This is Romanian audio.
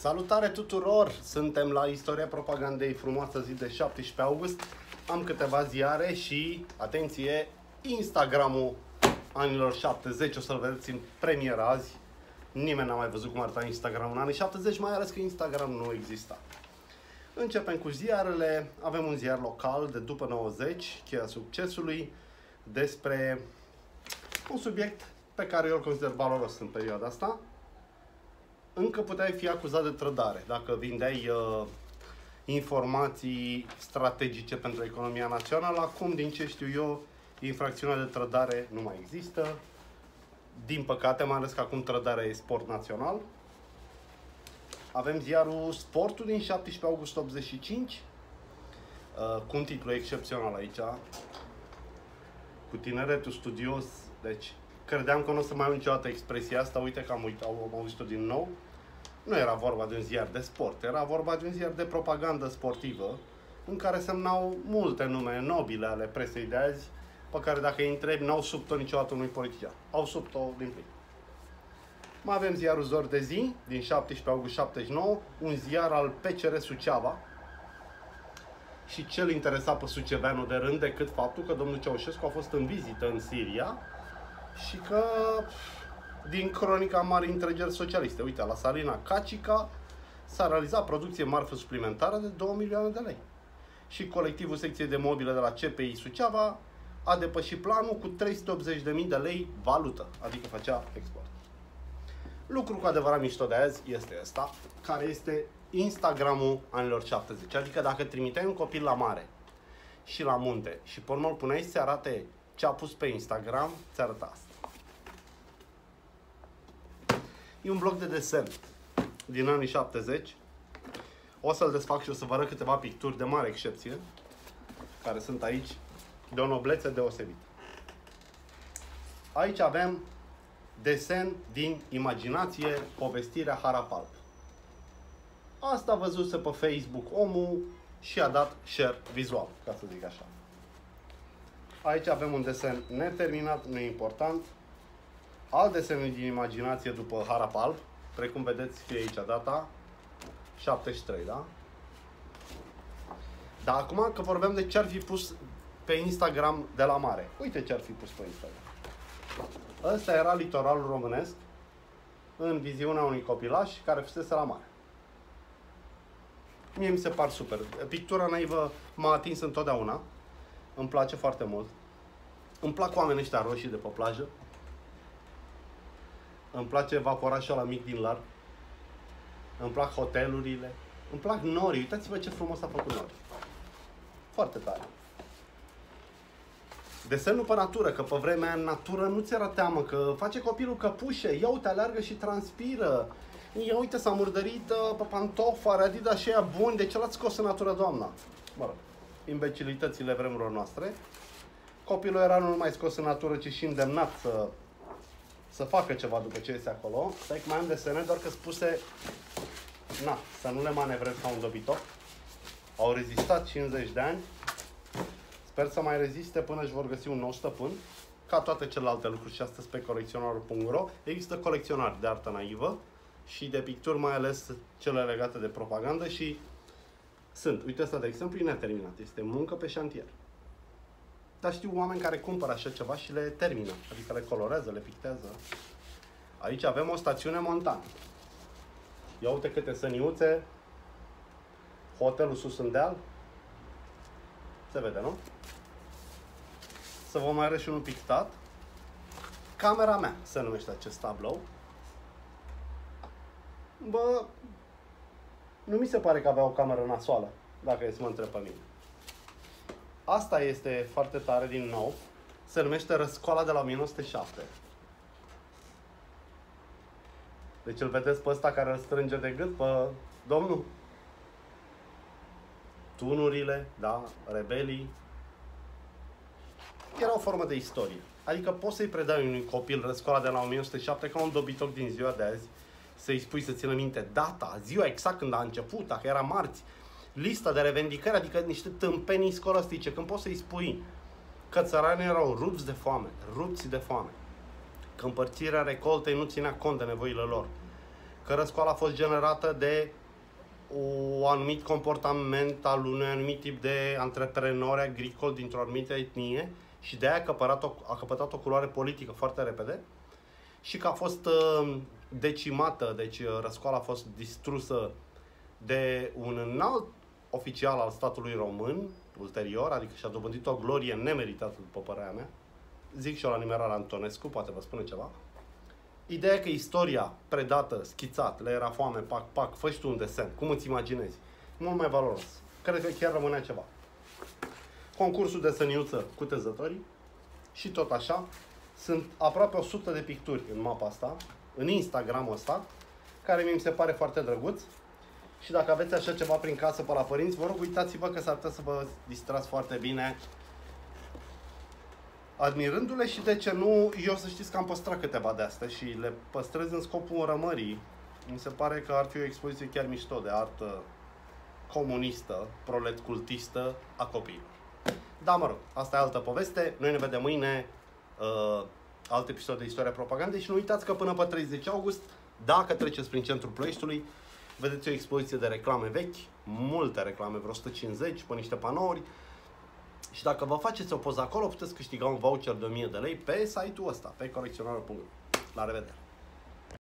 Salutare tuturor! Suntem la Istoria Propagandei, frumoasă zi de 17 august. Am câteva ziare și, atenție, Instagramul anilor 70. O să-l vedeți în premieră azi. Nimeni n-a mai văzut cum arăta Instagram în anii 70, mai ales că Instagram nu exista. Începem cu ziarele. Avem un ziar local de după 90, cheia succesului, despre un subiect pe care eu îl consider valoros în perioada asta. Încă puteai fi acuzat de trădare dacă vindeai informații strategice pentru economia națională. Acum, din ce știu eu, infracțiunea de trădare nu mai există. Din păcate, mai ales că acum trădarea e sport național. Avem ziarul Sportul din 17 august 85, cu un titlu excepțional aici, cu tineretul studios. Deci, credeam că nu o să mai au niciodată expresia asta, uite că am auzit-o din nou. Nu era vorba de un ziar de sport, era vorba de un ziar de propagandă sportivă, în care semnau multe nume nobile ale presei de azi, pe care dacă îi întrebi, n-au sub-o niciodată unui politician. Au sub-o din plin. Mai avem ziarul Zor de zi, din 17 august 79, un ziar al PCR Suceava. Și ce-l interesa pe suceveanul de rând decât faptul că domnul Ceaușescu a fost în vizită în Siria și că, din cronica Marii Întregeri Socialiste, uite, la Salina Cacica s-a realizat producție marfă suplimentară de 2 milioane de lei. Și colectivul secției de mobile de la CPI Suceava a depășit planul cu 380.000 de lei valută, adică făcea export. Lucru cu adevărat mișto de azi este ăsta, care este Instagramul anilor 70. Adică dacă trimiteai un copil la mare și la munte și pe urmă îl puneai să arate ce a pus pe Instagram, ți arăta asta. E un bloc de desen din anii 70. O să-l desfac și o să vă arăt câteva picturi de mare excepție, care sunt aici, de o noblețe deosebită. Aici avem desen din imaginație, povestirea Harapalp. Asta văzuse pe Facebook omul și a dat share vizual, ca să zic așa. Aici avem un desen neterminat, neimportant. Alt desen din imaginație după Harapalp, precum vedeți, fie aici data, 73, da? Dar acum că vorbim de ce ar fi pus pe Instagram de la mare. Uite ce ar fi pus pe Instagram. Ăsta era litoralul românesc în viziunea unui copilaș care fusese la mare. Mie mi se par super. Pictura naivă m-a atins întotdeauna. Îmi place foarte mult. Îmi plac oamenii ăștia roșii de pe plajă. Îmi place vaporașul ăla mic din larg. Îmi plac hotelurile. Îmi plac norii. Uitați-vă ce frumos a făcut norii. Foarte tare. Desenul pe natură, că pe vremea aia în natură nu ți era teamă, că face copilul căpușe. Ia uite, aleargă și transpiră. Ia uite, s-a murdărit pe pantofi, are Adidas și aia buni. De ce l-ați scos în natură, doamna? Mă rog, imbecilitățile vremurilor noastre. Copilul era nu numai scos în natură, ci și îndemnat să facă ceva după ce este acolo. Stai că mai am desene, doar că spuse, na, să nu le manevrez ca un dobitoc. Au rezistat 50 de ani. Sper să mai reziste până își vor găsi un nou stăpân. Ca toate celelalte lucruri și astăzi pe colecționarul.ro există colecționari de artă naivă și de picturi, mai ales cele legate de propagandă și sunt. Uite asta, de exemplu, e neterminat. Este muncă pe șantier. Dar știu oameni care cumpără așa ceva și le termină. Adică le colorează, le pictează. Aici avem o stațiune montană. Ia uite câte săniuțe. Hotelul sus în deal. Se vede, nu? Să vă mai arăt și unul pictat. Camera mea se numește acest tablou. Bă, nu mi se pare că avea o cameră nasoală, dacă e să mă întreb pe mine. Asta este foarte tare din nou. Se numește Răscoala de la 1907. Deci îl vedeți pe ăsta care îl strânge de gât pe domnul? Tunurile, da, rebelii. Era o formă de istorie. Adică poți să-i predai unui copil Răscoala de la 1907 ca un dobitoc din ziua de azi, să-i spui să țină minte data, ziua exact când a început, dacă era marți, lista de revendicări, adică niște tâmpenii scolastice, când poți să-i spui că țăranii erau rupți de foame, că împărțirea recoltei nu ținea cont de nevoile lor, că răscoala a fost generată de un anumit comportament al unui anumit tip de antreprenori agricoli dintr-o anumită etnie și de aia a căpătat o culoare politică foarte repede și că a fost decimată, deci răscoala a fost distrusă de un înalt oficial al statului român, ulterior, adică și-a dobândit o glorie nemeritată, după părerea mea. Zic și eu la Nimeral Antonescu, poate vă spune ceva. Ideea că istoria predată, schițat, le era foame, pac, pac, fă și tu un desen, cum îți imaginezi? Mult mai valoros. Cred că chiar rămânea ceva. Concursul de săniuță cu tezătorii și tot așa. Sunt aproape 100 de picturi în mapa asta, în Instagramul ăsta, care mi se pare foarte drăguț. Și dacă aveți așa ceva prin casă pe la părinți, vă rog, uitați-vă că s-ar putea să vă distrați foarte bine admirându-le și de ce nu, eu să știți că am păstrat câteva de astea și le păstrez în scopul înrămării. Mi se pare că ar fi o expoziție chiar mișto de artă comunistă, prolet cultistă a copiilor. Da, mă rog, asta e altă poveste. Noi ne vedem mâine, alt episod de Istoria Propagandei și nu uitați că până pe 30 august, dacă treceți prin centrul Ploieștiului, vedeți o expoziție de reclame vechi, multe reclame, vreo 150, pe niște panouri. Și dacă vă faceți o poză acolo, puteți câștiga un voucher de 1000 de lei pe site-ul ăsta, pe colecționarul.ro. La revedere!